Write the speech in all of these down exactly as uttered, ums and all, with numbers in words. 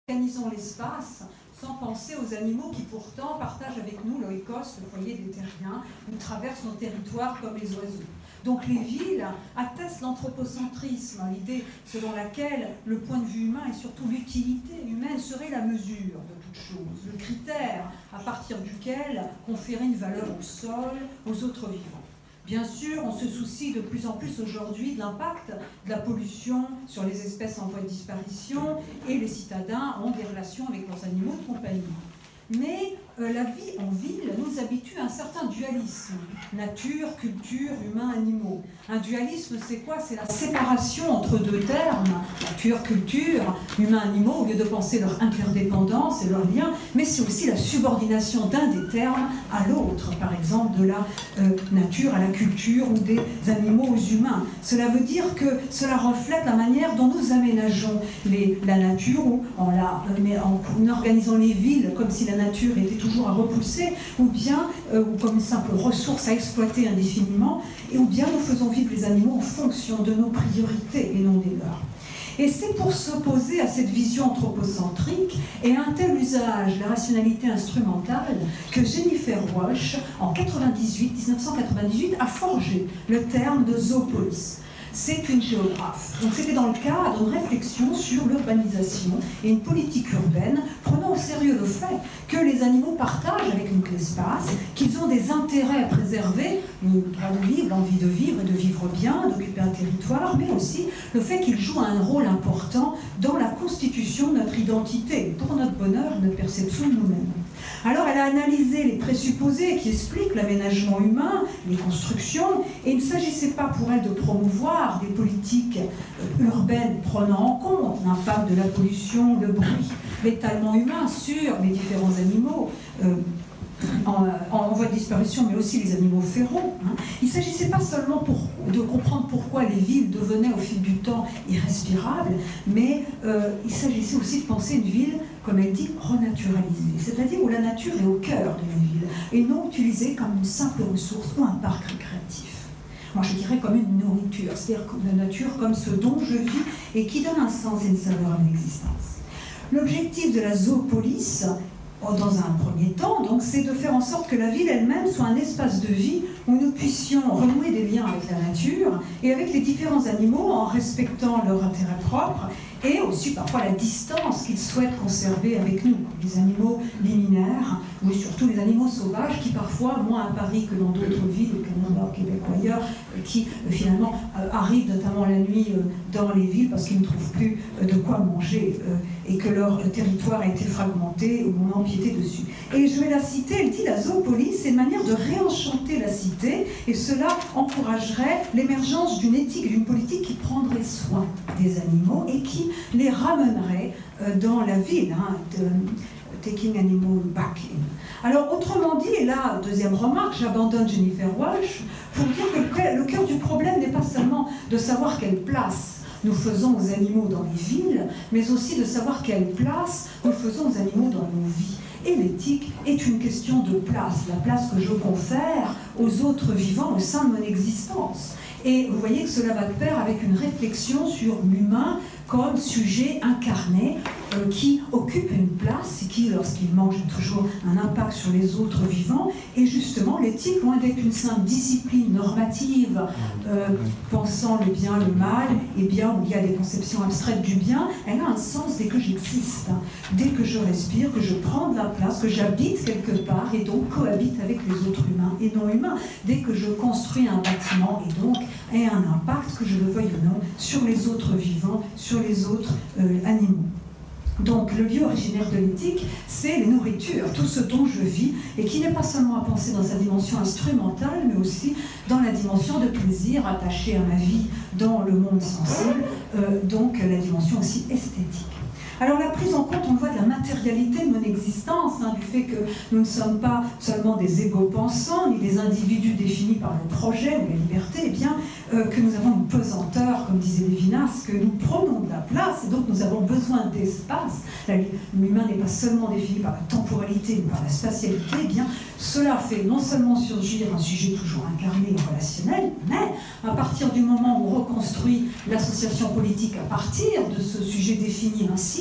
Organisons l'espace sans penser aux animaux qui pourtant partagent avec nous l'oikos, le foyer des terriens, ou traversent nos territoires comme les oiseaux. Donc les villes attestent l'anthropocentrisme, l'idée selon laquelle le point de vue humain et surtout l'utilité humaine serait la mesure de toute chose, le critère à partir duquel conférer une valeur au sol, aux autres vivants. Bien sûr, on se soucie de plus en plus aujourd'hui de l'impact de la pollution sur les espèces en voie de disparition et les citadins ont des relations avec leurs animaux de compagnie. Mais euh, la vie en ville nous habitue à un certain dualisme, nature, culture, humain, animaux. Un dualisme, c'est quoi? C'est la séparation entre deux termes, nature, culture, humain, animaux, au lieu de penser leur interdépendance et leur lien, mais c'est aussi la subordination d'un des termes à l'autre, par exemple de la euh, nature à la culture ou des animaux aux humains. Cela veut dire que cela reflète la manière dont nous aménageons les, la nature, ou en, la, euh, mais en, en organisant les villes comme si la nature était toujours à repousser, ou bien euh, ou comme une simple ressource à exploiter indéfiniment, et ou bien nous faisons vivre les animaux en fonction de nos priorités et non des leurs. Et c'est pour s'opposer à cette vision anthropocentrique et à un tel usage de la rationalité instrumentale que Jennifer Walsh, en mille neuf cent quatre-vingt-dix-huit, a forgé le terme de zoopolis. C'est une géographe. Donc c'était dans le cadre d'une réflexion sur l'urbanisation et une politique urbaine, prenant au sérieux le fait que les animaux partagent avec nous l'espace, qu'ils ont des intérêts à préserver, le droit de vivre, l'envie de vivre et de vivre bien, d'occuper un territoire, mais aussi le fait qu'ils jouent un rôle important dans la constitution de notre identité, pour notre bonheur et notre perception de nous-mêmes. Alors elle a analysé les présupposés qui expliquent l'aménagement humain, les constructions, et il ne s'agissait pas pour elle de promouvoir des politiques urbaines prenant en compte l'impact de la pollution, le bruit, l'étalement humain sur les différents animaux euh, en, en voie de disparition, mais aussi les animaux féraux. Hein. Il ne s'agissait pas seulement pour, de comprendre pourquoi les villes devenaient au fil du temps irrespirables, mais euh, il s'agissait aussi de penser une ville, comme elle dit, renaturalisée, c'est-à-dire où la nature est au cœur de la ville, et non utilisée comme une simple ressource ou un parc récréatif. Moi, je dirais comme une nourriture, c'est-à-dire la nature comme ce dont je vis et qui donne un sens et une saveur à l'existence. L'objectif de la zoopolis, dans un premier temps, donc, c'est de faire en sorte que la ville elle-même soit un espace de vie où nous puissions renouer des liens avec la nature et avec les différents animaux en respectant leur intérêt propre et aussi parfois la distance qu'ils souhaitent conserver avec nous, les animaux liminaires, ou surtout les animaux sauvages qui parfois, moins à Paris que dans d'autres villes, au Canada, au Québec ou ailleurs, qui finalement euh, arrivent notamment la nuit euh, dans les villes parce qu'ils ne trouvent plus euh, de quoi manger euh, et que leur euh, territoire a été fragmenté ou on a empiété dessus. Et je vais la citer, elle dit la zoopolis, c'est une manière de réenchanter la cité et cela encouragerait l'émergence d'une éthique et d'une politique qui prendrait soin des animaux et qui les ramènerait euh, dans la ville, hein, de, taking animal back in. Alors, autrement dit, et là, deuxième remarque, j'abandonne Jennifer Walsh, pour dire que le cœur du problème n'est pas seulement de savoir quelle place nous faisons aux animaux dans les villes, mais aussi de savoir quelle place nous faisons aux animaux dans nos vies. Et l'éthique est une question de place, la place que je confère aux autres vivants au sein de mon existence. Et vous voyez que cela va de pair avec une réflexion sur l'humain comme sujet incarné euh, qui occupe une place et qui, lorsqu'il mange, a toujours un impact sur les autres vivants. Et justement, l'éthique, loin d'être une simple discipline normative euh, pensant le bien, le mal, et bien où il y a des conceptions abstraites du bien, elle a un sens dès que j'existe, hein. Dès que je respire, que je prends de la place, que j'habite quelque part et donc cohabite avec les autres humains et non humains, dès que je construis un bâtiment et donc ait un impact, que je le veuille ou non, sur les autres vivants, sur les autres euh, animaux. Donc le lieu originaire de l'éthique, c'est les nourritures, tout ce dont je vis, et qui n'est pas seulement à penser dans sa dimension instrumentale, mais aussi dans la dimension de plaisir attachée à ma vie dans le monde sensible, euh, donc la dimension aussi esthétique. Alors la prise en compte, on le voit, de la matérialité de mon existence, hein, du fait que nous ne sommes pas seulement des égaux pensants, ni des individus définis par le projet ou la liberté, eh bien euh, que nous avons une pesanteur, comme disait Lévinas, que nous prenons de la place, et donc nous avons besoin d'espace. L'humain n'est pas seulement défini par la temporalité, mais par la spatialité, eh bien cela fait non seulement surgir un sujet toujours incarné et relationnel, mais à partir du moment où on reconstruit l'association politique à partir de ce sujet défini ainsi,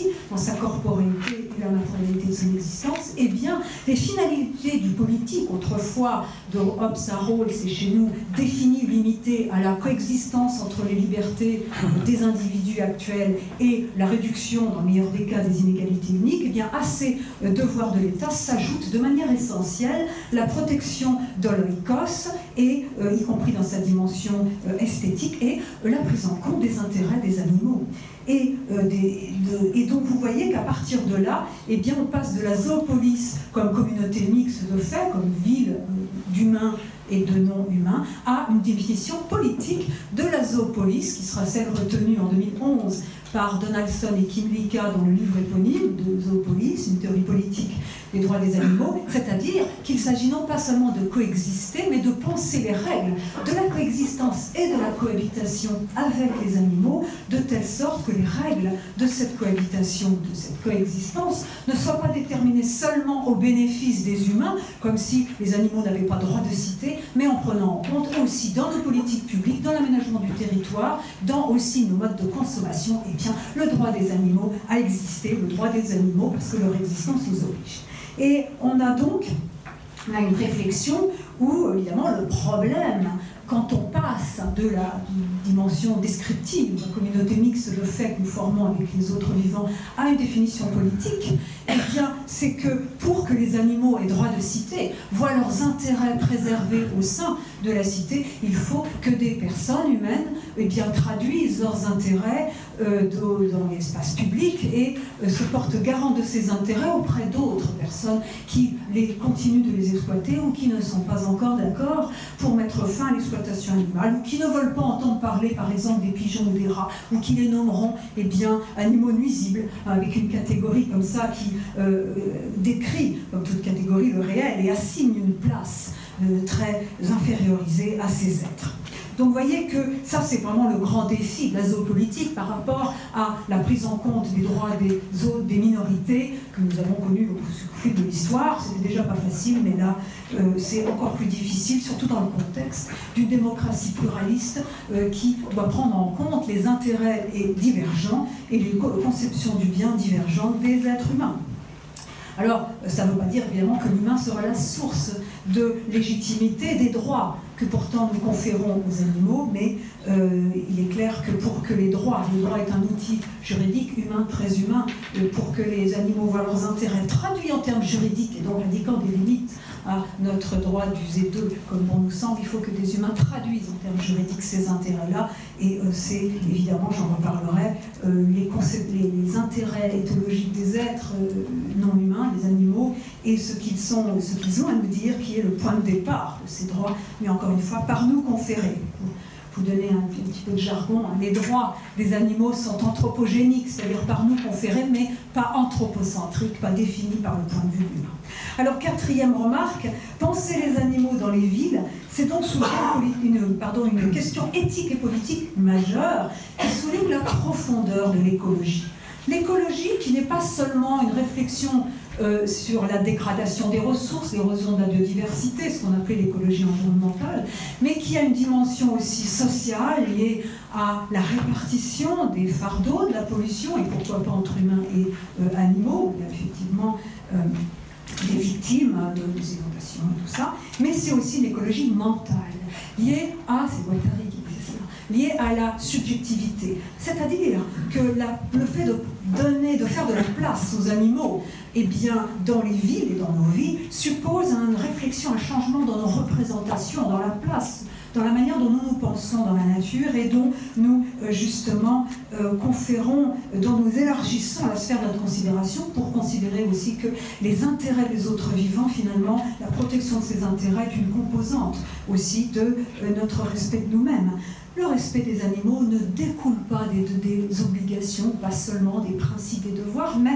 dans sa corporéité et la matérialité de son existence, eh bien, les finalités du politique, autrefois de Hobbes à Rawls et chez nous, définies, limitées à la coexistence entre les libertés des individus actuels et la réduction, dans le meilleur des cas, des inégalités uniques, eh bien, à ces devoirs de l'État s'ajoute de manière essentielle la protection de l'oikos, et euh, y compris dans sa dimension euh, esthétique, et euh, la prise en compte des intérêts des animaux. Et, euh, des, de, et donc vous voyez qu'à partir de là, eh bien, on passe de la zoopolis comme communauté mixte de fait, comme ville euh, d'humains et de non-humains, à une définition politique de la zoopolis, qui sera celle retenue en deux mille onze par Donaldson et Kinvika dans le livre éponyme de Zoopolis, une théorie politique des droits des animaux, c'est-à-dire qu'il s'agit non pas seulement de coexister, mais de penser les règles de la coexistence et de la cohabitation avec les animaux, de telle sorte que les règles de cette cohabitation, de cette coexistence, ne soient pas déterminées seulement au bénéfice des humains, comme si les animaux n'avaient pas droit de cité, mais en prenant en compte aussi dans nos politiques publiques, dans l'aménagement du territoire, dans aussi nos modes de consommation, et bien le droit des animaux à exister, le droit des animaux parce que leur existence nous oblige. Et on a donc là, une réflexion où, évidemment, le problème, quand on passe de la dimension descriptive de la communauté mixte, le fait que nous formons avec les autres vivants, à une définition politique, eh bien, c'est que pour que les animaux aient droit de cité, voient leurs intérêts préservés au sein de la cité, il faut que des personnes humaines eh bien, traduisent leurs intérêts euh, de, dans l'espace public et euh, se portent garant de ces intérêts auprès d'autres personnes qui les, continuent de les exploiter ou qui ne sont pas encore d'accord pour mettre fin à l'exploitation animale, ou qui ne veulent pas entendre parler, par exemple, des pigeons ou des rats, ou qui les nommeront eh bien, animaux nuisibles, avec une catégorie comme ça qui euh, décrit, comme toute catégorie, le réel et assigne une place euh, très infériorisée à ces êtres. Donc vous voyez que ça, c'est vraiment le grand défi de la zoopolitique par rapport à la prise en compte des droits des autres, des minorités que nous avons connues au fil de l'histoire. C'était déjà pas facile, mais là, euh, c'est encore plus difficile, surtout dans le contexte d'une démocratie pluraliste euh, qui doit prendre en compte les intérêts divergents et les conceptions du bien divergentes des êtres humains. Alors, ça ne veut pas dire évidemment que l'humain sera la source de légitimité des droits que pourtant nous conférons aux animaux, mais euh, il est clair que pour que les droits, le droit est un outil juridique, humain, très humain, euh, pour que les animaux voient leurs intérêts traduits en termes juridiques et donc indiquant des limites à notre droit d'user d'eux, comme bon nous semble, il faut que des humains traduisent en termes juridiques ces intérêts-là, et euh, c'est évidemment, j'en reparlerai, euh, les, les, les intérêts éthologiques des êtres euh, non humains, les animaux, et ce qu'ils sont, ce qu'ils ont à nous dire, qui est le point de départ de ces droits, mais encore une fois, par nous conférés. Pour vous donner un, un petit peu de jargon, hein, les droits des animaux sont anthropogéniques, c'est-à-dire par nous conférés, mais pas anthropocentriques, pas définis par le point de vue humain. Alors, quatrième remarque, penser les animaux dans les villes, c'est donc souvent une, pardon, une question éthique et politique majeure qui souligne la profondeur de l'écologie. L'écologie qui n'est pas seulement une réflexion Euh, sur la dégradation des ressources, l'érosion de la biodiversité, ce qu'on appelait l'écologie environnementale, mais qui a une dimension aussi sociale liée à la répartition des fardeaux de la pollution, et pourquoi pas entre humains et euh, animaux. Il y a effectivement euh, des victimes de, des inondations et tout ça, mais c'est aussi l'écologie mentale, liée à, c'est Guattari qui disait ça, liée à la subjectivité, c'est-à-dire que la, le fait de donner, de faire de la place aux animaux, eh bien, dans les villes et dans nos vies, suppose une réflexion, un changement dans nos représentations, dans la place, dans la manière dont nous nous pensons dans la nature et dont nous, euh, justement, euh, conférons, dont nous élargissons la sphère de notre considération pour considérer aussi que les intérêts des autres vivants, finalement, la protection de ces intérêts est une composante aussi de euh, notre respect de nous-mêmes. Le respect des animaux ne découle pas des, des obligations, pas seulement des principes et devoirs, mais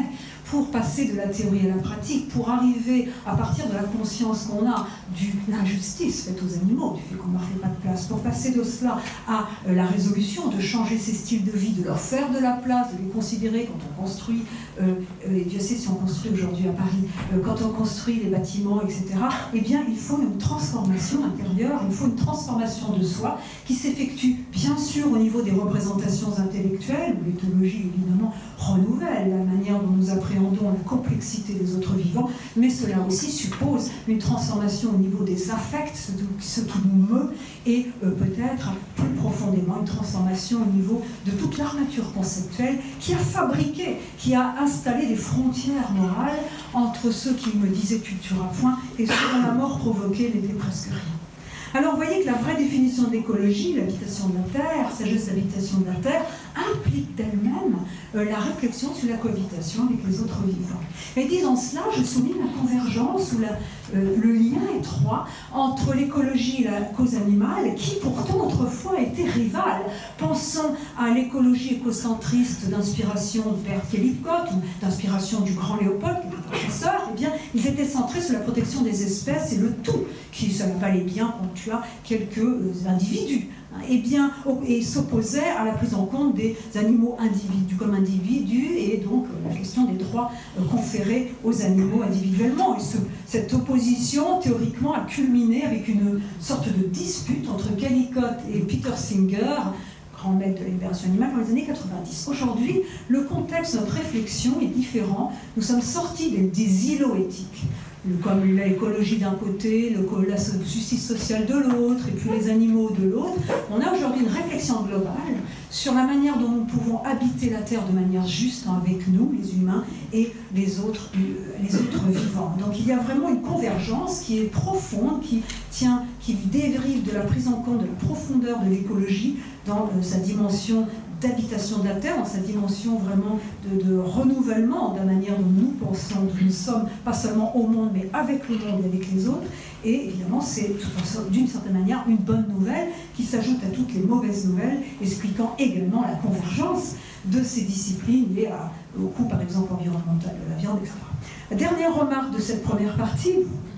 pour passer de la théorie à la pratique, pour arriver à partir de la conscience qu'on a de l'injustice faite aux animaux, du fait qu'on ne leur fait pas de place, pour passer de cela à euh, la résolution, de changer ces styles de vie, de leur faire de la place, de les considérer quand on construit, euh, et Dieu sait si on construit aujourd'hui à Paris, euh, quand on construit les bâtiments, et cetera, eh bien il faut une transformation intérieure, il faut une transformation de soi qui s'effectue bien sûr au niveau des représentations intellectuelles, où l'éthologie évidemment renouvelle la manière dont nous appréhendons la complexité des autres vivants, mais cela aussi suppose une transformation au niveau des affects, ce qui nous meut, et euh, peut-être plus profondément une transformation au niveau de toute l'armature conceptuelle qui a fabriqué, qui a installé des frontières morales entre ceux qui me disaient culture à point et ceux dont la mort provoquée n'était presque rien. Alors vous voyez que la vraie définition de l'écologie, l'habitation de la Terre, sagesse d'habitation de la Terre, implique d'elle-même euh, la réflexion sur la cohabitation avec les autres vivants. Et disant cela, je souligne la convergence ou la, euh, le lien étroit entre l'écologie et la cause animale, qui pourtant autrefois étaient rivales. Pensons à l'écologie écocentriste d'inspiration de Bert Kellycott ou d'inspiration du grand Léopold, qui était un chasseur, eh bien, ils étaient centrés sur la protection des espèces et le tout, qui ça valait bien quand tu as quelques euh, individus. Et bien, et s'opposait à la prise en compte des animaux individus comme individus et donc la question des droits conférés aux animaux individuellement. Et ce, cette opposition, théoriquement, a culminé avec une sorte de dispute entre Kellycott et Peter Singer, grand maître de la libération animale, dans les années quatre-vingt-dix. Aujourd'hui, le contexte de notre réflexion est différent. Nous sommes sortis des, des îlots éthiques, comme l'écologie d'un côté, le, la justice sociale de l'autre, et puis les animaux de l'autre. On a aujourd'hui une réflexion globale sur la manière dont nous pouvons habiter la Terre de manière juste avec nous, les humains, et les autres, les autres vivants. Donc il y a vraiment une convergence qui est profonde, qui, tient, qui dérive de la prise en compte de la profondeur de l'écologie dans euh, sa dimension d'habitation de la Terre, dans sa dimension vraiment de, de renouvellement de la manière dont nous pensons, dont nous sommes, pas seulement au monde, mais avec le monde et avec les autres. Et évidemment, c'est d'une certaine manière une bonne nouvelle qui s'ajoute à toutes les mauvaises nouvelles, expliquant également la convergence de ces disciplines liées à, au coût, par exemple, environnemental de la viande, et cetera. La dernière remarque de cette première partie,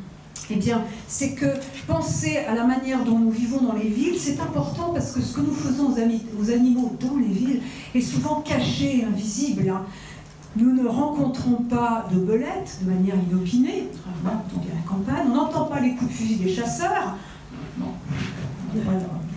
eh bien, c'est que penser à la manière dont nous vivons dans les villes, c'est important parce que ce que nous faisons aux, amis, aux animaux dans les villes est souvent caché et invisible. Nous ne rencontrons pas de belettes de manière inopinée, contrairement quand on est à la campagne. On n'entend pas les coups de fusil des chasseurs. Bon. Voilà.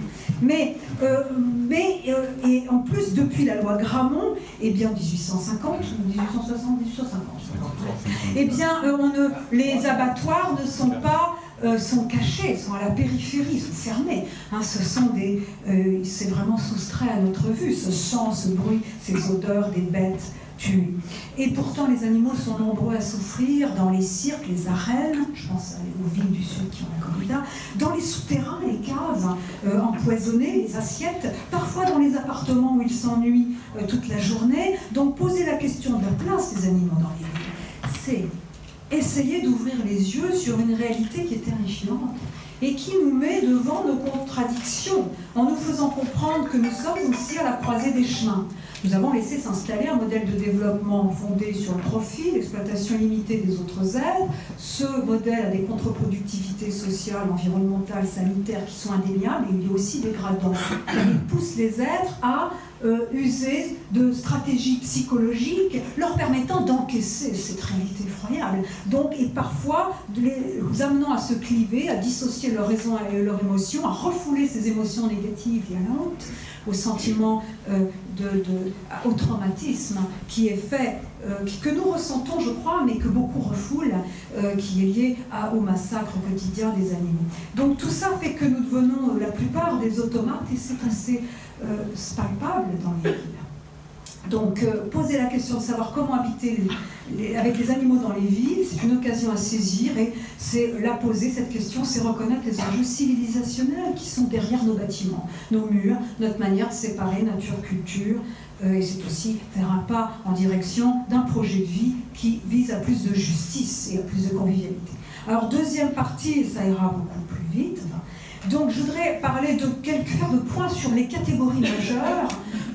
Mais, euh, mais euh, et en plus, depuis la loi Grammont, eh bien, dix-huit cent cinquante, dix-huit cent soixante, dix-huit cent cinquante, eh bien, euh, on ne, les abattoirs ne sont pas, euh, sont cachés, sont à la périphérie, sont fermés. Hein, ce sont des, euh, c'est vraiment soustrait à notre vue, ce sang, ce bruit, ces odeurs des bêtes tuées. Et pourtant, les animaux sont nombreux à souffrir dans les cirques, les arènes, je pense aux villes du Sud qui ont la corrida, dans les souterrains, les caves euh, empoisonnées, les assiettes, parfois dans les appartements où ils s'ennuient euh, toute la journée. Donc poser la question de la place des animaux dans les villes, c'est essayer d'ouvrir les yeux sur une réalité qui est terrifiante et qui nous met devant nos contradictions, en nous faisant comprendre que nous sommes aussi à la croisée des chemins. Nous avons laissé s'installer un modèle de développement fondé sur le profit, l'exploitation limitée des autres aides. Ce modèle a des contre-productivités sociales, environnementales, sanitaires qui sont indéniables, et il est aussi dégradant. Il pousse les êtres à euh, user de stratégies psychologiques leur permettant d'encaisser cette réalité effroyable. Donc, et parfois, les amenant à se cliver, à dissocier leur raison et leur émotion, à refouler ces émotions négatives violentes, au sentiment, euh, de, de, au traumatisme qui est fait, euh, qui, que nous ressentons, je crois, mais que beaucoup refoulent, euh, qui est lié à, au massacre quotidien des animaux. Donc tout ça fait que nous devenons la plupart des automates, et c'est assez euh, palpable dans les villes. Donc, euh, poser la question de savoir comment habiter les, les, avec les animaux dans les villes, c'est une occasion à saisir, et c'est la poser, cette question, c'est reconnaître les enjeux civilisationnels qui sont derrière nos bâtiments, nos murs, notre manière de séparer nature-culture, euh, et c'est aussi faire un pas en direction d'un projet de vie qui vise à plus de justice et à plus de convivialité. Alors, deuxième partie, et ça ira beaucoup plus vite, donc je voudrais parler de quelques faire de points sur les catégories majeures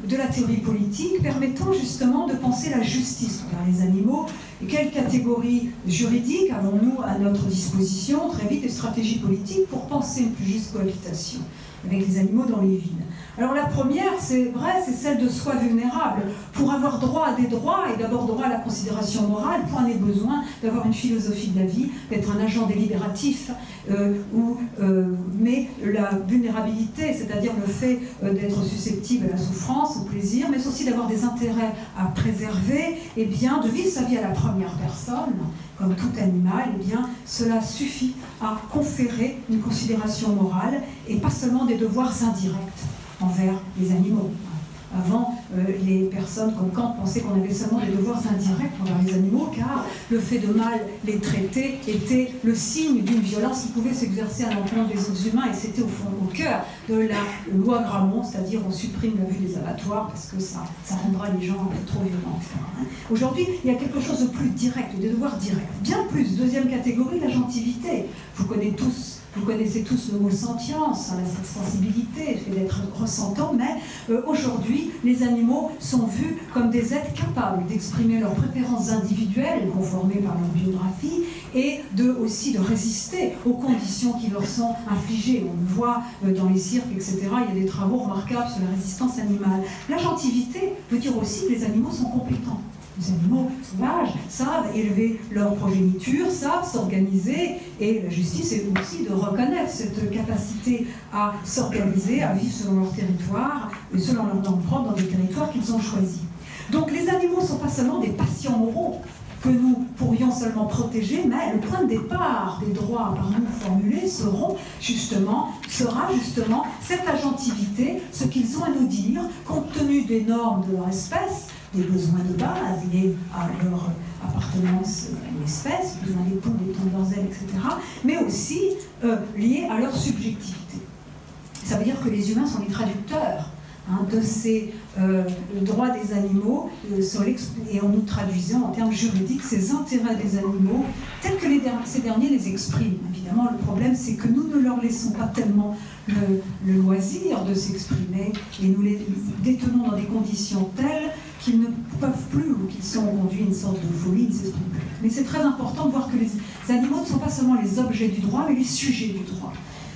de la théorie politique permettant justement de penser la justice envers les animaux. Et quelles catégories juridiques avons-nous à notre disposition, très vite, des stratégies politiques pour penser une plus juste cohabitation avec les animaux dans les villes? Alors la première, c'est vrai, c'est celle de soi vulnérable. Pour avoir droit à des droits, et d'abord droit à la considération morale, point n'est besoin d'avoir une philosophie de la vie, d'être un agent délibératif, euh, ou, euh, mais la vulnérabilité, c'est-à-dire le fait euh, d'être susceptible à la souffrance, au plaisir, mais aussi d'avoir des intérêts à préserver, et bien de vivre sa vie à la première personne, comme tout animal, et bien cela suffit à conférer une considération morale, et pas seulement des devoirs indirects envers les animaux. Avant, euh, les personnes comme Kant pensaient qu'on avait seulement des devoirs indirects envers les animaux, car le fait de mal les traiter était le signe d'une violence qui pouvait s'exercer à l'encontre des autres humains, et c'était au fond au cœur de la loi Grammont, c'est-à-dire on supprime la vue des abattoirs parce que ça, ça rendra les gens un peu trop violents, et cetera. Aujourd'hui, il y a quelque chose de plus direct, des devoirs directs. Bien plus, deuxième catégorie, la gentilité. Vous connaissez tous Vous connaissez tous le mot sentience, hein, la sensibilité, le fait d'être ressentant, mais euh, aujourd'hui, les animaux sont vus comme des êtres capables d'exprimer leurs préférences individuelles, conformées par leur biographie, et de, aussi de résister aux conditions qui leur sont infligées. On le voit euh, dans les cirques, et cetera. Il y a des travaux remarquables sur la résistance animale. La gentilité veut dire aussi que les animaux sont compétents. Les animaux sauvages savent élever leur progéniture, savent s'organiser, et la justice est aussi de reconnaître cette capacité à s'organiser, à vivre selon leur territoire, et selon leur normes propres dans des territoires qu'ils ont choisis. Donc les animaux ne sont pas seulement des patients moraux que nous pourrions seulement protéger, mais le point de départ des droits par nous formulés seront justement, sera justement cette agentivité, ce qu'ils ont à nous dire, compte tenu des normes de leur espèce, des besoins de base liés à leur appartenance à une espèce, besoin des ponts, des tons de leurs ailes, et cetera, mais aussi euh, liés à leur subjectivité. Ça veut dire que les humains sont les traducteurs hein, de ces euh, droits des animaux, euh, sur et en nous traduisant en termes juridiques ces intérêts des animaux, tels que les der ces derniers les expriment. Évidemment, le problème, c'est que nous ne leur laissons pas tellement le, le loisir de s'exprimer, et nous les détenons dans des conditions telles qu'ils ne peuvent plus, ou qu'ils sont conduits à une sorte de folie, ils s'expriment plus. Mais c'est très important de voir que les animaux ne sont pas seulement les objets du droit, mais les sujets du droit.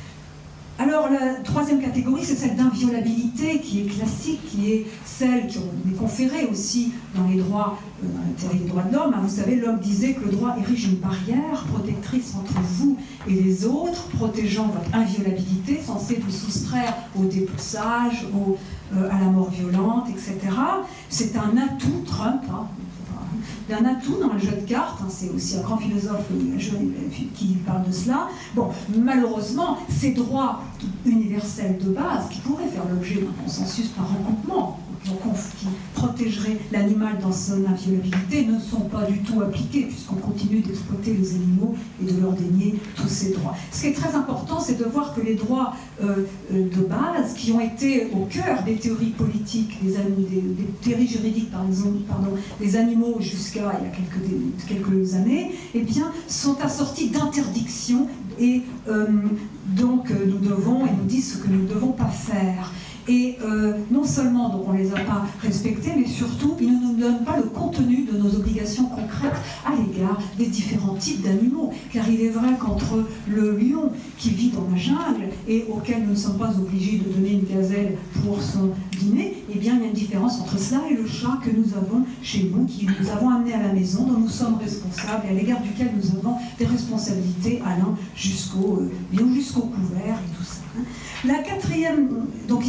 Alors la troisième catégorie, c'est celle d'inviolabilité, qui est classique, qui est celle qui est conférée aussi dans les droits, euh, dans la théorie des droits de l'homme. Vous savez, l'homme disait que le droit érige une barrière protectrice entre vous et les autres, protégeant votre inviolabilité, censée vous soustraire au dépeçage, au, euh, à la mort violente, et cetera. C'est un atout, Trump, hein, d'un atout dans le jeu de cartes, hein, c'est aussi un grand philosophe qui parle de cela. Bon, malheureusement, ces droits universels de base, qui pourraient faire l'objet d'un consensus par regroupement, qui protégerait l'animal dans son inviolabilité, ne sont pas du tout appliqués, puisqu'on continue d'exploiter les animaux et de leur dénier tous ces droits. Ce qui est très important, c'est de voir que les droits euh, de base, qui ont été au cœur des théories politiques, des, des, des théories juridiques, par exemple, pardon, des animaux jusqu'à il y a quelques, des, quelques années, eh bien, sont assortis d'interdictions, et euh, donc nous devons, et nous disent ce que nous ne devons pas faire. Et euh, non seulement donc, on ne les a pas respectés, mais surtout, ils ne nous donnent pas le contenu de nos obligations concrètes à l'égard des différents types d'animaux. Car il est vrai qu'entre le lion qui vit dans la jungle et auquel nous ne sommes pas obligés de donner une gazelle pour son dîner, eh bien, il y a une différence entre cela et le chat que nous avons chez nous, qui nous avons amené à la maison, dont nous sommes responsables et à l'égard duquel nous avons des responsabilités allant jusqu'au euh, jusqu'au couvert et tout ça. La quatrième, donc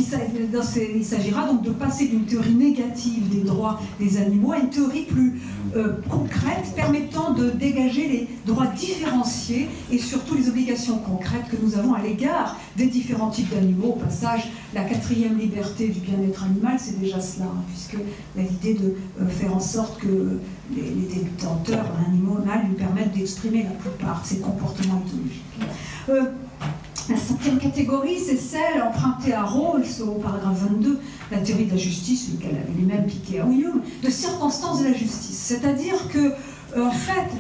il s'agira donc de passer d'une théorie négative des droits des animaux à une théorie plus euh, concrète, permettant de dégager les droits différenciés et surtout les obligations concrètes que nous avons à l'égard des différents types d'animaux. Au passage, la quatrième liberté du bien-être animal, c'est déjà cela, hein, puisque l'idée de euh, faire en sorte que les, les détenteurs d'un animal lui permettent d'exprimer la plupart de ses comportements éthologiques. Euh, La cinquième catégorie, c'est celle empruntée à Rawls au paragraphe vingt-deux, la théorie de la justice, lequel avait lui-même piqué à Hume, de circonstances de la justice. C'est-à-dire que, en fait,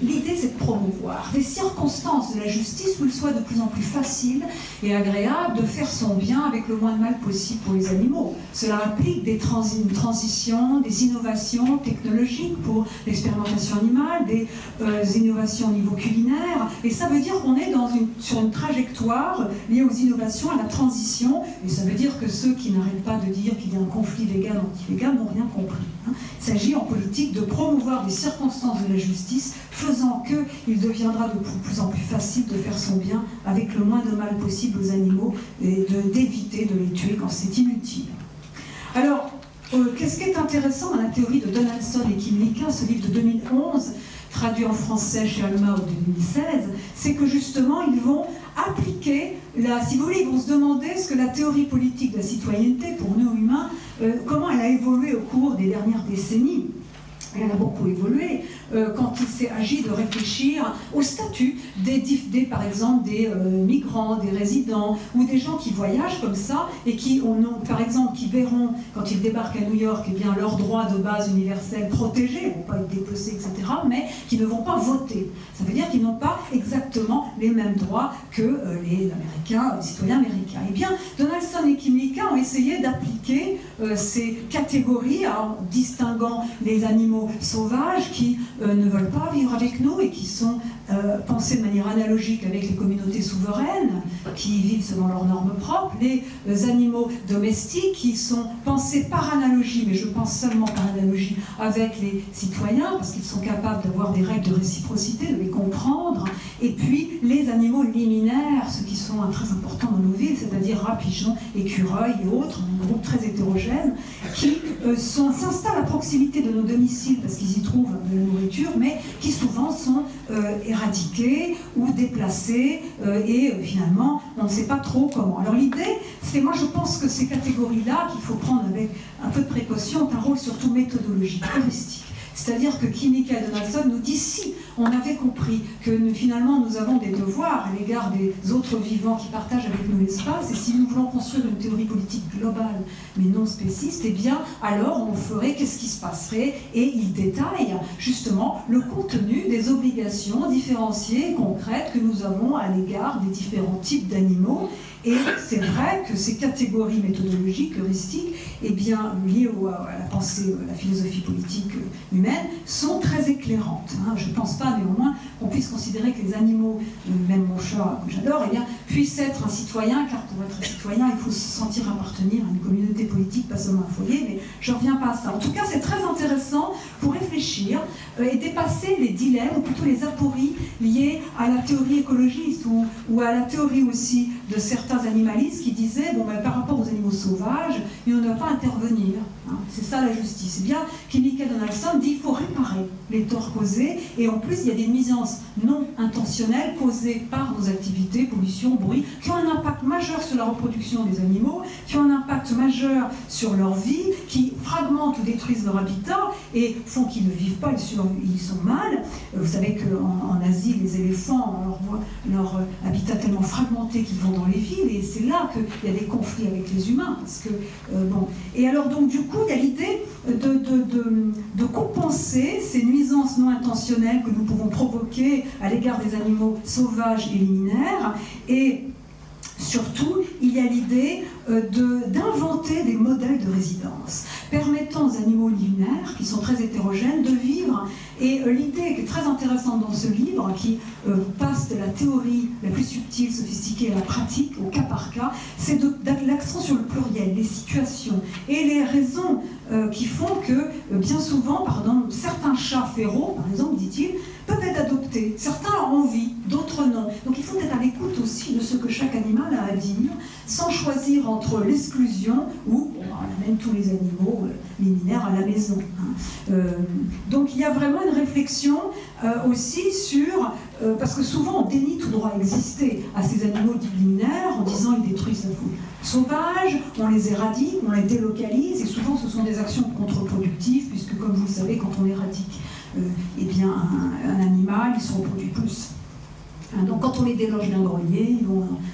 l'idée c'est de promouvoir des circonstances de la justice où il soit de plus en plus facile et agréable de faire son bien avec le moins de mal possible pour les animaux. Cela implique des transi une transition, des innovations technologiques pour l'expérimentation animale, des euh, innovations au niveau culinaire, et ça veut dire qu'on est dans une, sur une trajectoire liée aux innovations, à la transition, et ça veut dire que ceux qui n'arrêtent pas de dire qu'il y a un conflit légal anti-légal n'ont rien compris. Hein. Il s'agit en politique de promouvoir des circonstances de la justice faisant qu'il deviendra de plus en plus facile de faire son bien avec le moins de mal possible aux animaux et d'éviter de, de les tuer quand c'est inutile. Alors, euh, qu'est-ce qui est intéressant dans la théorie de Donaldson et Kim Lika, ce livre de deux mille onze, traduit en français chez Alma en deux mille seize, c'est que justement ils vont appliquer, la, si vous voulez, ils vont se demander ce que la théorie politique de la citoyenneté, pour nous humains, euh, comment elle a évolué au cours des dernières décennies. Elle a beaucoup évolué euh, quand il s'est agi de réfléchir au statut des, des par exemple, des euh, migrants, des résidents, ou des gens qui voyagent comme ça, et qui, ont, par exemple, qui verront, quand ils débarquent à New York, eh bien, leurs droits de base universels protégés, ils ne vont pas être déposés, et cetera, mais qui ne vont pas voter. Ça veut dire qu'ils n'ont pas exactement les mêmes droits que euh, les Américains, les citoyens américains. Eh bien, Donaldson et Kim Lika ont essayé d'appliquer euh, ces catégories en distinguant les animaux sauvages qui euh, ne veulent pas vivre avec nous et qui sont euh, pensés de manière analogique avec les communautés souveraines qui vivent selon leurs normes propres, les euh, animaux domestiques qui sont pensés par analogie, mais je pense seulement par analogie avec les citoyens parce qu'ils sont capables d'avoir des règles de réciprocité, de les comprendre, et puis les animaux liminaires, ceux qui sont euh, très importants dans nos villes, c'est-à-dire rats, pigeons, écureuils et autres, un groupe très hétérogène, qui euh, s'installent à proximité de nos domiciles parce qu'ils y trouvent de la nourriture, mais qui souvent sont euh, éradiqués ou déplacés euh, et euh, finalement on ne sait pas trop comment. Alors l'idée, c'est, moi je pense que ces catégories-là, qu'il faut prendre avec un peu de précaution, ont un rôle surtout méthodologique, heuristique. C'est-à-dire que Kim Lika et Donaldson nous disent si on avait compris que nous, finalement nous avons des devoirs à l'égard des autres vivants qui partagent avec nous l'espace, et si nous voulons construire une théorie politique globale mais non spéciste, eh bien alors on ferait, qu'est-ce qui se passerait? Et il détaille justement le contenu des obligations différenciées et concrètes que nous avons à l'égard des différents types d'animaux. Et c'est vrai que ces catégories méthodologiques, heuristiques, eh bien, liées au, à la pensée, à la philosophie politique humaine, sont très éclairantes. Hein. Je ne pense pas néanmoins qu'on puisse considérer que les animaux, même mon chat que j'adore, eh bien, puissent être un citoyen, car pour être un citoyen, il faut se sentir appartenir à une communauté politique, pas seulement un foyer, mais je ne reviens pas à ça. En tout cas, c'est très intéressant pour réfléchir euh, et dépasser les dilemmes, ou plutôt les apories liées à la théorie écologiste, ou, ou à la théorie aussi de certains animalistes qui disaient, bon, ben, par rapport aux animaux sauvages, il ne doit pas intervenir. Hein. C'est ça la justice. Eh bien, Kim Lika Donaldson dit qu'il faut réparer les torts causés, et en plus, il y a des nuisances non intentionnelles causées par nos activités, pollution, bruit, qui ont un impact majeur sur la reproduction des animaux, qui ont un impact majeur sur leur vie, qui fragmentent ou détruisent leur habitat et font qu'ils ne vivent pas, ils sont mal. Vous savez qu'en en Asie, les éléphants ont leur, leur habitat tellement fragmenté qu'ils vont dans les villes, et c'est là qu'il y a des conflits avec les humains. Parce que, euh, bon. Et alors, donc, du coup, il y a l'idée de, de, de, de compenser ces nuisances non intentionnelles que nous pouvons provoquer à l'égard des animaux sauvages et liminaires. Et surtout, il y a l'idée euh, d'inventer des modèles de résidence permettant aux animaux liminaires, qui sont très hétérogènes, de vivre. Et euh, l'idée qui est très intéressante dans ce livre, qui euh, passe de la théorie la plus subtile, sophistiquée, à la pratique, au cas par cas, c'est l'accent sur le pluriel, les situations et les raisons euh, qui font que, euh, bien souvent, pardon, certains chats féraux, par exemple, dit-il, peuvent être adoptés. Certains ont envie, d'autres non. Donc il faut être à l'écoute aussi de ce que chaque animal a à dire, sans choisir entre l'exclusion ou on amène tous les animaux euh, liminaires à la maison. Hein. Euh, donc il y a vraiment une réflexion euh, aussi sur, euh, parce que souvent on dénie tout droit à exister à ces animaux liminaires en disant ils détruisent la faune sauvage, on les éradique, on les délocalise, et souvent ce sont des actions contre-productives, puisque comme vous le savez, quand on éradique euh, eh bien, un, un animal, il se reproduit plus. Hein, donc quand on les déloge d'un grenier, ils vont, euh, ils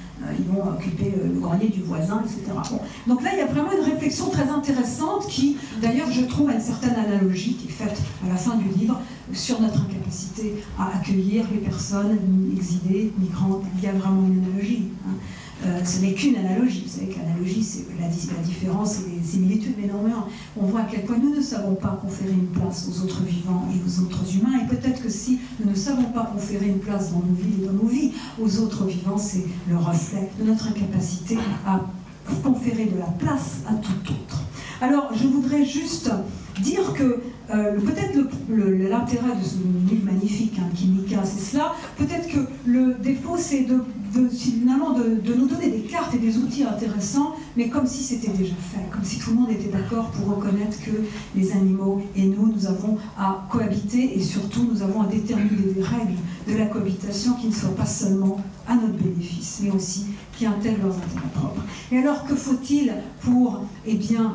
vont occuper le grenier du voisin, et cetera. Bon. Donc là, il y a vraiment une réflexion très intéressante qui, d'ailleurs, je trouve, a une certaine analogie qui est faite à la fin du livre sur notre incapacité à accueillir les personnes exilées, migrantes. Il y a vraiment une analogie. Hein. Euh, ce n'est qu'une analogie. Vous savez que l'analogie, c'est la, la différence et les similitudes, mais néanmoins, on voit à quel point nous ne savons pas conférer une place aux autres vivants et aux autres humains, et peut-être que si nous ne savons pas conférer une place dans nos vies et dans nos vies aux autres vivants, c'est le reflet de notre incapacité à conférer de la place à tout autre. Alors, je voudrais juste dire que euh, peut-être l'intérêt de ce livre magnifique, hein, Kimika, c'est cela. Peut-être que le défaut, c'est de, de, finalement de, de nous donner des cartes et des outils intéressants, mais comme si c'était déjà fait, comme si tout le monde était d'accord pour reconnaître que les animaux et nous, nous avons à cohabiter, et surtout, nous avons à déterminer des règles de la cohabitation qui ne soient pas seulement à notre bénéfice, mais aussi qui intègrent leurs intérêts propres. Et alors, que faut-il pour, eh bien,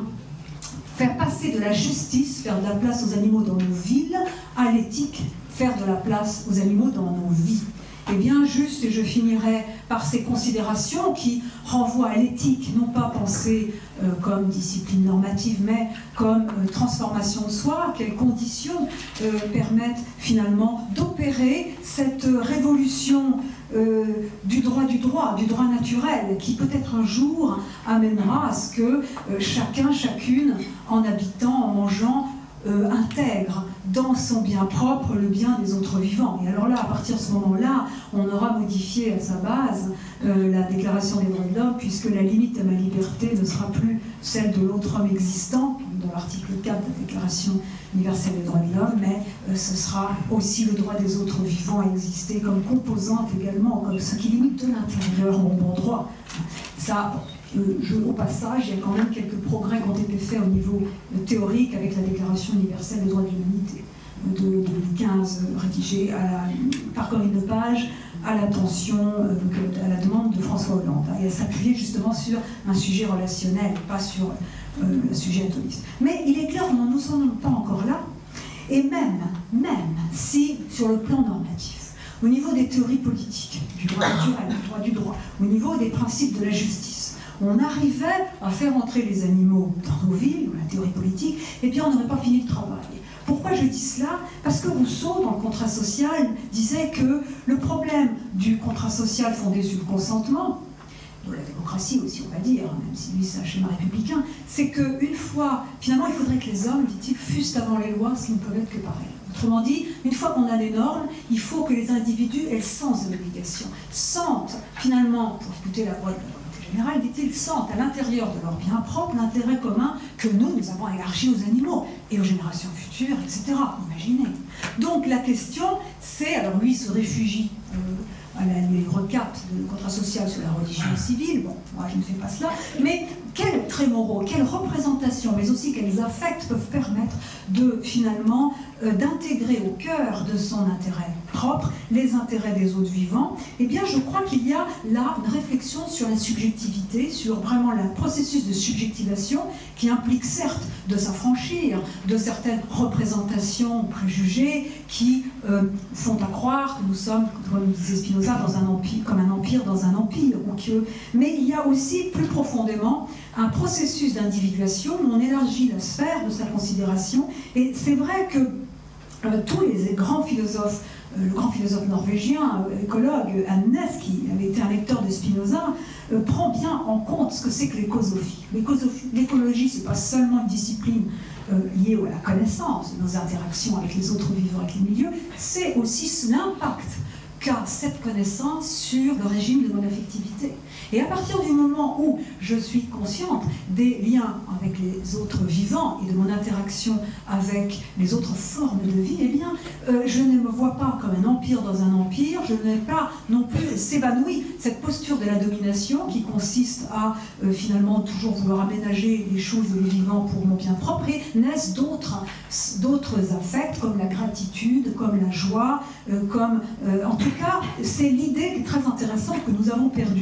faire passer de la justice, faire de la place aux animaux dans nos villes, à l'éthique, faire de la place aux animaux dans nos vies? Eh bien, juste, et je finirai par ces considérations qui renvoient à l'éthique, non pas pensée euh, comme discipline normative, mais comme euh, transformation de soi. Quelles conditions euh, permettent finalement d'opérer cette révolution euh, du droit du droit, du droit naturel, qui peut-être un jour amènera à ce que euh, chacun, chacune, en habitant, en mangeant, Euh, intègre dans son bien propre le bien des autres vivants. Et alors là, à partir de ce moment-là, on aura modifié à sa base euh, la Déclaration des droits de l'homme, puisque la limite à ma liberté ne sera plus celle de l'autre homme existant, dans l'article quatre de la Déclaration universelle des droits de l'homme, mais euh, ce sera aussi le droit des autres vivants à exister comme composante également, comme ce qui limite de l'intérieur mon bon droit. Ça, Euh, je, au passage, il y a quand même quelques progrès qui ont été faits au niveau euh, théorique avec la Déclaration universelle des droits de l'humanité de deux mille quinze, euh, rédigée à la, par Corinne Lepage, à l'attention, euh, à la demande de François Hollande. Et elle s'appuyait justement sur un sujet relationnel, pas sur euh, le sujet atomiste. Mais il est clair, nous n'en sommes pas encore là, et même, même si, sur le plan normatif, au niveau des théories politiques, du droit naturel, du droit du droit, au niveau des principes de la justice, on arrivait à faire entrer les animaux dans nos villes, ou la théorie politique, eh bien on n'aurait pas fini le travail. Pourquoi je dis cela? Parce que Rousseau, dans le contrat social, disait que le problème du contrat social fondé sur le consentement, de la démocratie aussi on va dire, même si lui c'est un schéma républicain, c'est qu'une fois, finalement il faudrait que les hommes, dit-il, fussent avant les lois, ce qui ne peut être que pareil. Autrement dit, une fois qu'on a les normes, il faut que les individus aient le sens de l'obligation, sentent finalement, pour écouter la voix de la général, dit-il, sentent à l'intérieur de leur bien propre l'intérêt commun que nous, nous avons élargi aux animaux et aux générations futures, et cetera. Imaginez. Donc la question, c'est, alors lui il se réfugie euh, à la livre quatre de contrat social sur la religion civile, bon, moi je ne fais pas cela, mais quels traits moraux, quelles représentations, mais aussi quels affects peuvent permettre de, finalement, euh, d'intégrer au cœur de son intérêt propre les intérêts des autres vivants? Eh bien, je crois qu'il y a là une réflexion sur la subjectivité, sur vraiment le processus de subjectivation qui implique certes de s'affranchir de certaines représentations préjugées qui euh, font à croire que nous sommes, comme disait Spinoza, dans un empire, comme un empire dans un empire. Ou que... Mais il y a aussi, plus profondément, un processus d'individuation où on élargit la sphère de sa considération. Et c'est vrai que euh, tous les grands philosophes, euh, le grand philosophe norvégien, euh, écologue, Annes, qui avait été un lecteur de Spinoza, euh, prend bien en compte ce que c'est que l'écosophie. L'écologie, ce n'est pas seulement une discipline euh, liée à la connaissance de nos interactions avec les autres vivants, avec les milieux, c'est aussi l'impact qu'a cette connaissance sur le régime de mon affectivité. Et à partir du moment où je suis consciente des liens avec les autres vivants et de mon interaction avec les autres formes de vie, eh bien, euh, je ne me vois pas comme un empire dans un empire, je n'ai pas non plus s'évanouie cette posture de la domination qui consiste à euh, finalement toujours vouloir aménager les choses et les vivants pour mon bien propre, et naissent d'autres d'autres affects comme la gratitude, comme la joie, euh, comme... Euh, en tout cas, c'est l'idée qui est très intéressante que nous avons perdue, nous,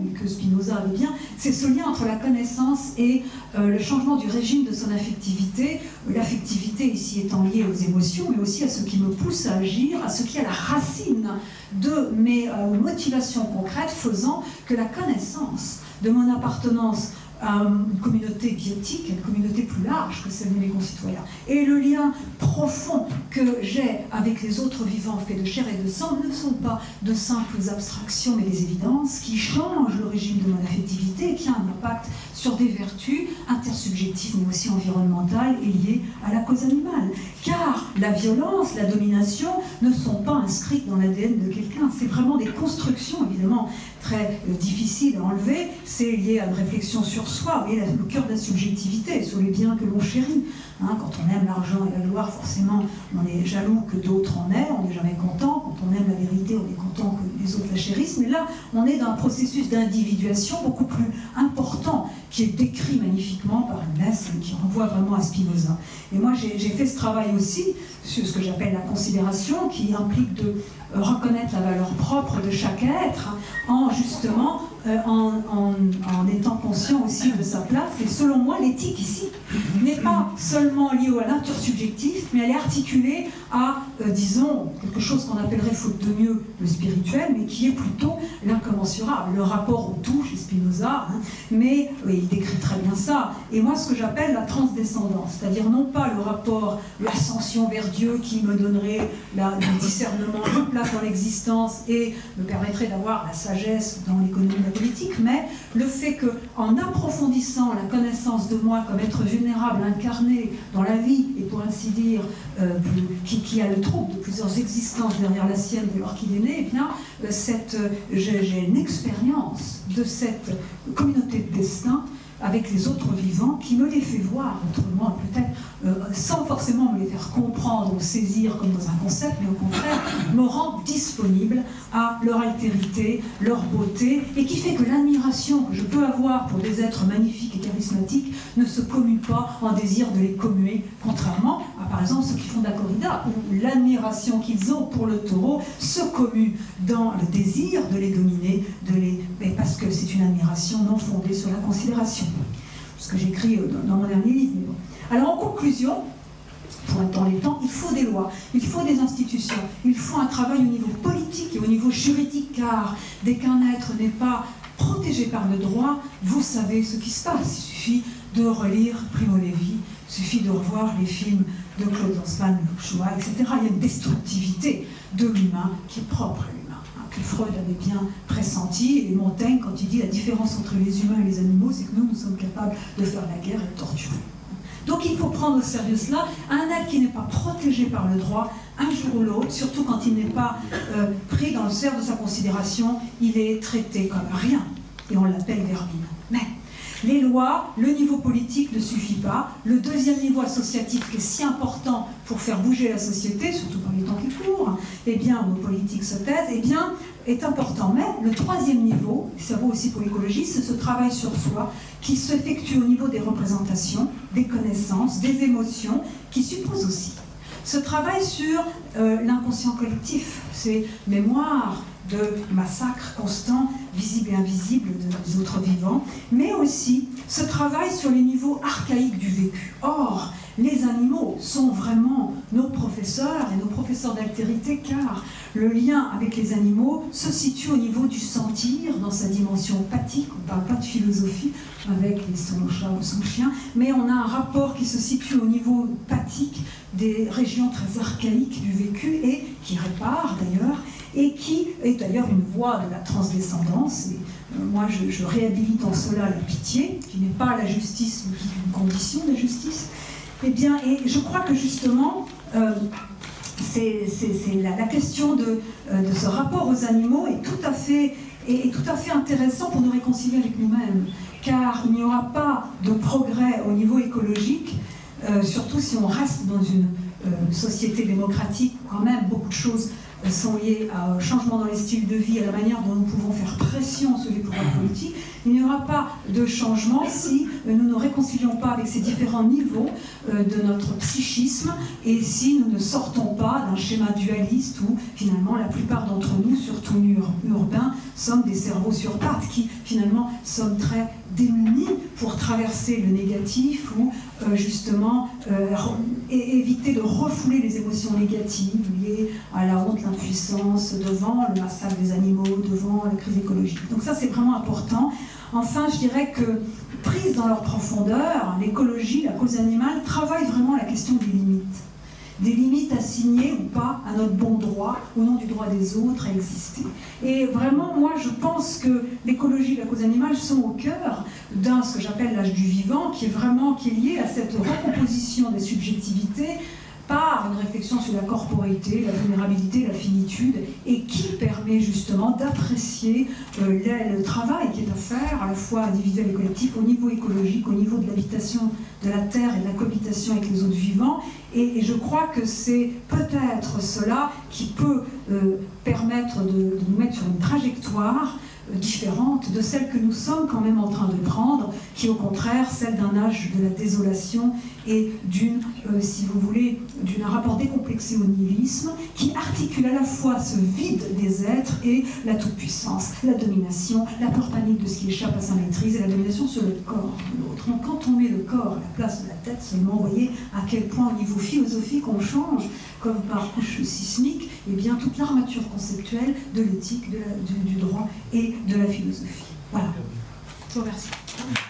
et que Spinoza avait bien, c'est ce lien entre la connaissance et euh, le changement du régime de son affectivité. L'affectivité ici étant liée aux émotions, mais aussi à ce qui me pousse à agir, à ce qui est la racine de mes euh, motivations concrètes, faisant que la connaissance de mon appartenance à une communauté biotique, à une communauté plus large que celle de mes concitoyens. Et le lien profond que j'ai avec les autres vivants faits de chair et de sang ne sont pas de simples abstractions, mais des évidences qui changent le régime de mon affectivité et qui ont un impact sur des vertus intersubjectives, mais aussi environnementales et liées à la cause animale. Car la violence, la domination ne sont pas inscrites dans l'A D N de quelqu'un. C'est vraiment des constructions, évidemment, très euh, difficiles à enlever. C'est lié à une réflexion sur soi, vous voyez, le cœur de la subjectivité, sur les biens que l'on chérit. Hein, quand on aime l'argent et la gloire, forcément, on est jaloux que d'autres en aient, on n'est jamais content. Quand on aime la vérité, on est content que les autres la chérissent. Mais là, on est dans un processus d'individuation beaucoup plus important, qui est décrit magnifiquement par Inès, qui renvoie vraiment à Spinoza. Et moi, j'ai fait ce travail aussi, sur ce que j'appelle la considération, qui implique de euh, reconnaître la valeur propre de chaque être, en justement, euh, en, en, en étant conscient aussi de sa place. Et selon moi, l'éthique ici n'est pas seulement liée à l'intersubjectif, mais elle est articulée à, euh, disons, quelque chose qu'on appellerait, faute de mieux, le spirituel, mais qui est plutôt l'incommensurable, le rapport au tout chez Spinoza, hein, mais oui, il décrit très bien ça. Et moi, ce que j'appelle la transdescendance, c'est-à-dire non pas le rapport, l'ascension vers Dieu qui me donnerait la, le discernement de place dans l'existence et me permettrait d'avoir la sagesse dans l'économie de la politique, mais le fait qu'en approfondissant la connaissance de moi comme être vulnérable, incarné dans la vie, et pour ainsi dire, euh, qui, qui a le trouble de plusieurs existences derrière la sienne dès lors qu'il est né, eh bien, euh, cette, euh, j'ai une expérience de cette communauté de destin avec les autres vivants qui me les fait voir autrement, peut-être euh, sans forcément me les faire comprendre ou saisir comme dans un concept, mais au contraire me rend disponible à leur altérité, leur beauté, et qui fait que l'admiration que je peux avoir pour des êtres magnifiques et charismatiques ne se commue pas en désir de les commuer, contrairement à par exemple ceux qui font de la corrida, où l'admiration qu'ils ont pour le taureau se commue dans le désir de les dominer, de les... mais parce que c'est une admiration non fondée sur la considération. Ce que j'écris dans mon dernier livre. Mais bon. Alors en conclusion, pour être dans les temps, il faut des lois, il faut des institutions, il faut un travail au niveau politique et au niveau juridique, car dès qu'un être n'est pas protégé par le droit, vous savez ce qui se passe. Il suffit de relire Primo Levi, il suffit de revoir les films de Claude Lanzmann, Shoah, et cetera. Il y a une destructivité de l'humain qui est propre à l'humain, que Freud avait bien pressenti, et Montaigne, quand il dit la différence entre les humains et les animaux, c'est que nous, nous sommes capables de faire la guerre et de torturer. Donc il faut prendre au sérieux cela. Un être qui n'est pas protégé par le droit, un jour ou l'autre, surtout quand il n'est pas euh, pris dans le cerf de sa considération, il est traité comme rien, et on l'appelle verbine. Mais les lois, le niveau politique ne suffit pas. Le deuxième niveau associatif, qui est si important pour faire bouger la société, surtout dans les temps qui courent, eh bien, nos politiques se taisent, eh bien, est important. Mais le troisième niveau, et ça vaut aussi pour l'écologie, c'est ce travail sur soi qui s'effectue au niveau des représentations, des connaissances, des émotions, qui suppose aussi ce travail sur euh, l'inconscient collectif, ces mémoires de massacres constants, visibles et invisibles des autres vivants, mais aussi ce travail sur les niveaux archaïques du vécu. Or, les animaux sont vraiment nos professeurs et nos professeurs d'altérité, car le lien avec les animaux se situe au niveau du sentir, dans sa dimension pathique. On ne parle pas de philosophie avec les son chat ou son chien, mais on a un rapport qui se situe au niveau pathique des régions très archaïques du vécu et qui répare d'ailleurs, et qui est d'ailleurs une voie de la transdescendance. Et euh, moi, je, je réhabilite en cela la pitié, qui n'est pas la justice, mais qui est une condition de justice. Eh bien, et je crois que justement, euh, c'est la, la question de, euh, de ce rapport aux animaux est tout à fait, est, est tout à fait intéressant pour nous réconcilier avec nous-mêmes, car il n'y aura pas de progrès au niveau écologique, euh, surtout si on reste dans une euh, société démocratique où quand même beaucoup de choses sont liées au changement dans les styles de vie, à la manière dont nous pouvons faire pression sur les pouvoirs politiques. Il n'y aura pas de changement si euh, nous ne réconcilions pas avec ces différents niveaux euh, de notre psychisme, et si nous ne sortons pas d'un schéma dualiste où finalement la plupart d'entre nous, surtout ur urbains, sommes des cerveaux sur pattes qui finalement sommes très démunis pour traverser le négatif ou euh, justement euh, et éviter de refouler les émotions négatives liées à la honte, l'impuissance devant le massacre des animaux, devant la crise écologique. Donc ça c'est vraiment important. Enfin, je dirais que prise dans leur profondeur, l'écologie, la cause animale travaille vraiment la question des limites. Des limites assignées ou pas à notre bon droit, au nom du droit des autres à exister. Et vraiment, moi, je pense que l'écologie et la cause animale sont au cœur d'un, ce que j'appelle l'âge du vivant, qui est vraiment qui est lié à cette recomposition des subjectivités par une réflexion sur la corporéité, la vulnérabilité, la finitude, et qui permet justement d'apprécier euh, le, le travail qui est à faire, à la fois individuel et collectif, au niveau écologique, au niveau de l'habitation de la terre et de la cohabitation avec les autres vivants. Et, et je crois que c'est peut-être cela qui peut euh, permettre de, de nous mettre sur une trajectoire différente de celle que nous sommes quand même en train de prendre, qui est au contraire celle d'un âge de la désolation et d'une, euh, si vous voulez, d'un rapport décomplexé au nihilisme, qui articule à la fois ce vide des êtres et la toute-puissance, la domination, la peur panique de ce qui échappe à sa maîtrise et la domination sur le corps de l'autre. Donc quand on met le corps à la place de la tête seulement, vous voyez à quel point au niveau philosophique on change, comme par couche sismique, et bien toute l'armature conceptuelle de l'éthique, du, du droit et de la philosophie. Voilà. Je vous remercie.